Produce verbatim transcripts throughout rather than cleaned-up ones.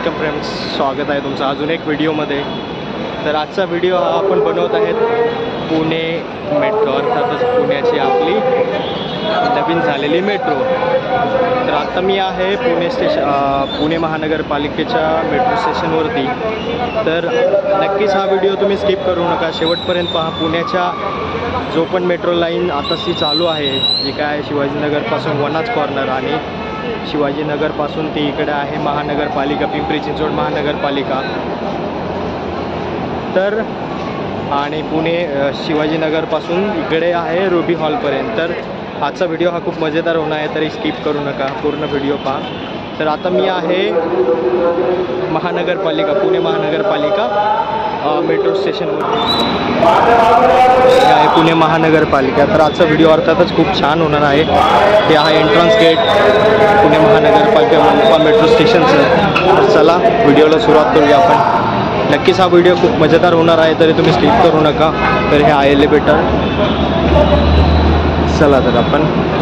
Welcome friends, स्वागत आहे तुमचं अजून एक व्हिडिओमध्ये। तर आजचा व्हिडिओ हा आपण बनवत आहेत पुणे मेट्रो, अर्थातच पुण्याची आपली नवीन झालेली मेट्रो। तर आता मी आहे पुणे स्टेशन पुणे महानगरपालिकेच्या मेट्रो स्टेशनवरती। तर नक्कीच हा व्हिडिओ तुम्ही स्किप करू नका, शेवटपर्यंत पहा। पुण्याच्या जो पण मेट्रो लाईन आता ती चालू आहे, जी काय शिवाजीनगरपासून वनाज कॉर्नर आणि शिवाजीनगरपासून ती इकडे आहे महानगरपालिका, पिंपरी चिंचवड महानगरपालिका। तर आणि पुणे शिवाजीनगरपासून इकडे आहे रुबी हॉलपर्यंत। तर आजचा व्हिडिओ हा खूप मजेदार होणार आहे, तरी स्किप करू नका, पूर्ण व्हिडिओ पहा। तर आता मी आहे महानगरपालिका, पुणे महानगरपालिका मेट्रो स्टेशनवर आहे पुणे महानगरपालिका। तर आजचा व्हिडिओ अर्थातच खूप छान होणार आहे। हे आहे एंट्रन्स गेट पुणे महानगरपालिका मनपा मेट्रो स्टेशनचं। तर चला व्हिडिओला सुरुवात करूया आपण। नक्कीच हा व्हिडिओ खूप मजेदार होणार आहे, तरी तुम्ही स्किप करू नका। तर हे आहे एलिव्हेटर। चला तर आपण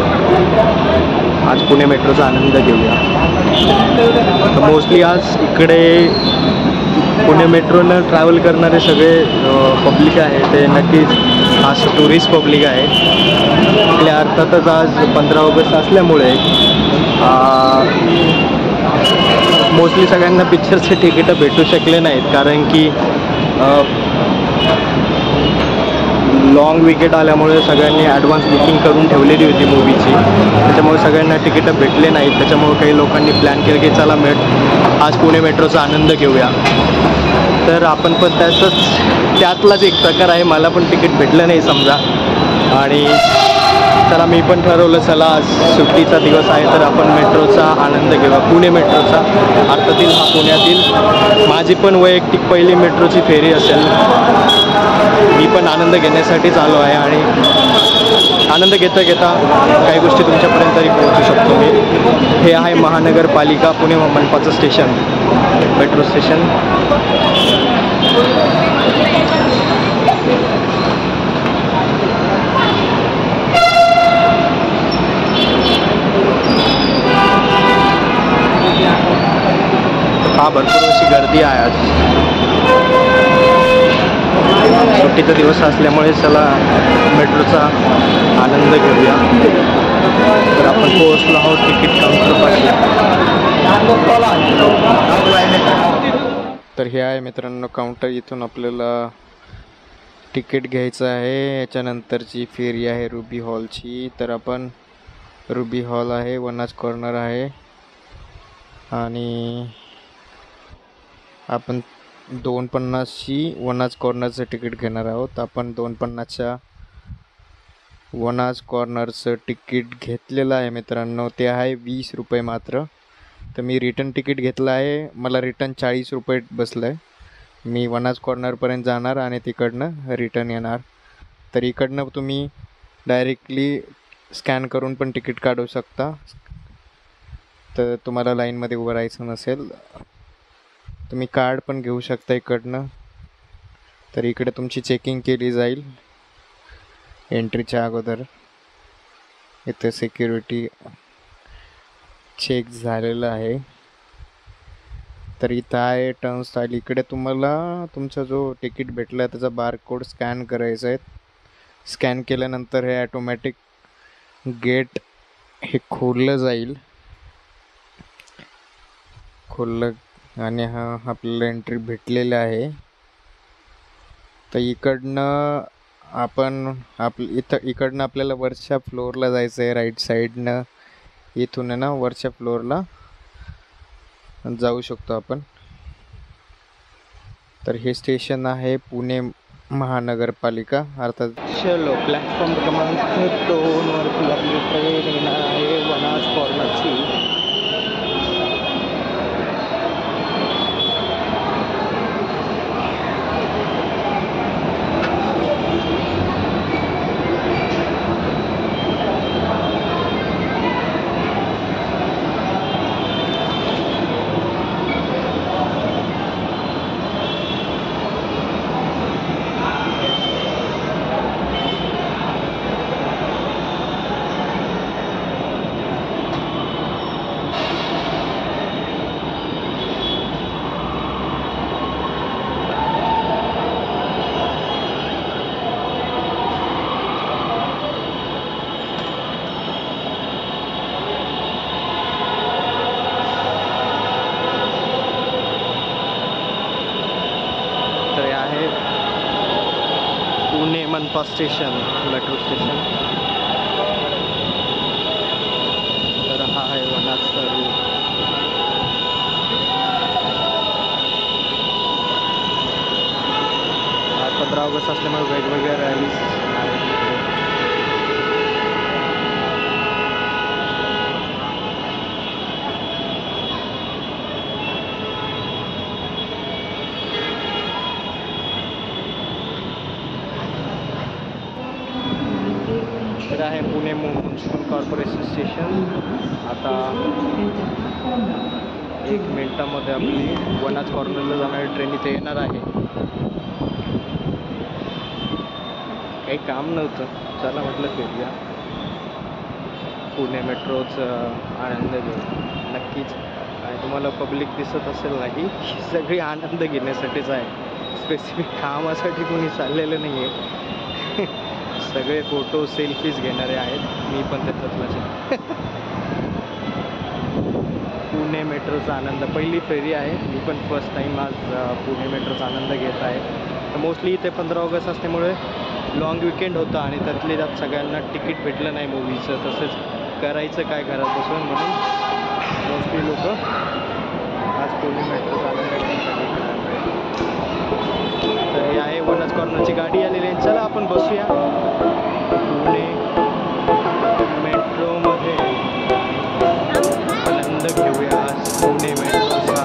आज पुणे मेट्रोचा आनंद घेऊया। तर मोस्टली आज इकडे पुणे मेट्रोनं ट्रॅव्हल करणारे सगळे पब्लिक आहे, ते नक्कीच आज टुरिस्ट पब्लिक आहे। आपल्या अर्थातच आज पंधरा ऑगस्ट असल्यामुळे मोस्टली सगळ्यांना पिक्चरचे तिकीटं भेटू शकले नाहीत, कारण की लॉंग विकेट आल्यामुळे सगळ्यांनी ॲडव्हान्स बुकिंग करून ठेवलेली होती मूवीची, त्याच्यामुळे सगळ्यांना तिकीटं भेटले नाहीत। त्याच्यामुळे काही लोकांनी प्लॅन केलं की चला मेट आज पुणे मेट्रोचा आनंद घेऊया। तर आपण पण त्याचंच त्यातलाच एक प्रकार आहे, मला पण तिकीट भेटलं नाही समजा, आणि चला मी पण ठरवलं चला आज सुट्टीचा दिवस आहे तर आपण मेट्रोचा आनंद घेऊया, पुणे मेट्रोचा। अर्थातील हा पुण्यातील माझी पण वैयक्तिक पहिली मेट्रोची फेरी असेल। मी पण आनंद घेण्यासाठीच आलो आहे, आणि आनंद घेता घेता काही गोष्टी तुमच्यापर्यंत तरी पोहोचू शकतो मी। हे आहे महानगरपालिका पुणे मनपाचं स्टेशन, मेट्रो स्टेशन। हा भरपूर अशी गर्दी आहे आज, सुट्टीचा दिवस असल्यामुळे चला मेट्रोचा आनंद घेऊया। तर आपण पोहोचलो आहोत तिकीट काउंटरपाशी। तर हे आहे मित्रांनो काउंटर, इथून आपल्याला तिकीट घ्यायचं आहे। याच्यानंतरची फेरी आहे रुबी हॉलची। तर आपण रुबी हॉल आहे, वनाज कॉर्नर आहे, आणि आपण दोन पन्नासची वनाज कॉर्नरचं तिकीट घेणार आहोत। आपण दोन पन्नासच्या वनाज कॉर्नरचं तिकीट घेतलेलं आहे मित्रांनो, ते आहे वीस रुपये मात्र। तर मी रिटर्न तिकीट घेतलं आहे, मला रिटर्न चाळीस रुपये बसलं आहे। मी वनाज कॉर्नरपर्यंत जाणार आणि तिकडनं रिटर्न येणार। तर इकडनं तुम्ही डायरेक्टली स्कॅन करून पण तिकीट काढू शकता, तर तुम्हाला लाईनमध्ये उभं राहायचं नसेल तुम्ही कार्ड पण घेऊ शकता इकडनं। तर इकडे तुमची चेकिंग केली जाईल एंट्रीच्या अगोदर। इथे सिक्युरिटी चेक झालेलं आहे। तर इथं आहे टर्न स्टाईल, इकडे तुम्हाला तुमचा जो तिकीट भेटला त्याचा बारकोड स्कॅन करायचा आहे। स्कॅन केल्यानंतर हे ॲटोमॅटिक गेट हे खोललं जाईल, खोललं आणि हा आपल्याला एंट्री भेटलेला आहे। तर इकडनं आपण आप इथं इकडनं आपल्याला वरच्या फ्लोअरला जायचं आहे, राईट साईडनं इथून आहे ना वरच्या फ्लोअरला जाऊ शकतो आपण। तर हे स्टेशन आहे पुणे महानगरपालिका, अर्थात चलो प्लॅटफॉर्म क्रमांक दोनवरती आपली ट्रेन येणार आहे वनाज कॉर्नरची। मनपा स्टेशन, मेट्रो स्टेशन. तर हा आहे वनाचा रूट. आज पंधरा ऑगस्ट असल्यामुळे वेगवेगळ्या रॅलीज आहेत. तर आहे पुणे म्युनिसिपल कॉर्पोरेशन स्टेशन. आता एक मिनिटामध्ये आपली वनाज कॉर्नरला जाणारी ट्रेन इथे येणार आहे. काही काम नव्हतं, चला म्हटलं फिरूया. पुणे मेट्रोचं आनंद घेऊ. नक्कीच आणि तुम्हाला पब्लिक दिसत असेल नाही, ही सगळी आनंद घेण्यासाठीच आहे. स्पेसिफिक कामासाठी कोणी चाललेलं नाही आहे. सगळे फोटो सेल्फीज घेणारे आहेत. मी पण त्याच्यातलाच आहे. पुणे मेट्रोचा आनंद, पहिली फेरी आहे. मी पण फर्स्ट टाईम आज पुणे मेट्रोचा आनंद घेत आहे. तर मोस्टली इथे पंधरा ऑगस्ट असल्यामुळे लॉंग विकेंड होतं आणि त्यातले त्यात सगळ्यांना तिकीट भेटलं नाही मूवीचं. तसंच करायचं काय घरात बसून, म्हणून मोस्टली लोक आज पुणे मेट्रोचा आनंद घेण्यासाठी तर हे आहे वनाज कॉर्नरची गाडी आलेली आहे. चला आपण बसूया पुणे मेट्रोमध्ये, आनंद घेऊया पुणे मेट्रोचा.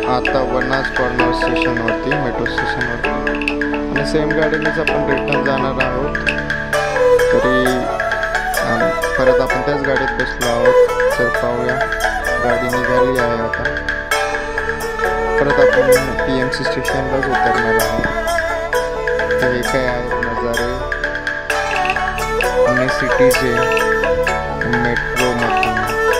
आता वनाज कॉर्नर स्टेशनवरती, मेट्रो स्टेशनवरती, आणि सेम गाडीनेच आपण रिटर्न जाणार आहोत. तरी परत आपण त्याच गाडीत बसलो आहोत. तर पाहूया, गाडी निघाली आहे आता. परत आपण पी एम सी स्टेशनलाच उतरणार आहोत. हे काय आहेत नजारे पुणे सिटीचे मेट्रोमधून.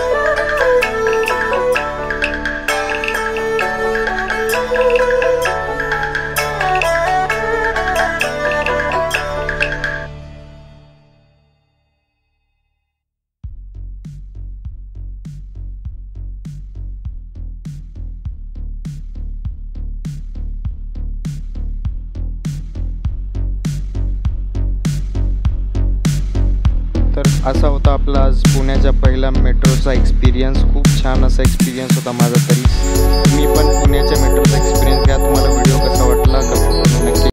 तर असा होता आपला आज पुण्याच्या पहिला मेट्रोचा एक्सपिरियन्स. खूप छान असा एक्सपिरियन्स होता माझा. तरी मी पण पुण्याच्या मेट्रोचा एक्सपिरियन्स घ्या. तुम्हाला व्हिडिओ कसा वाटला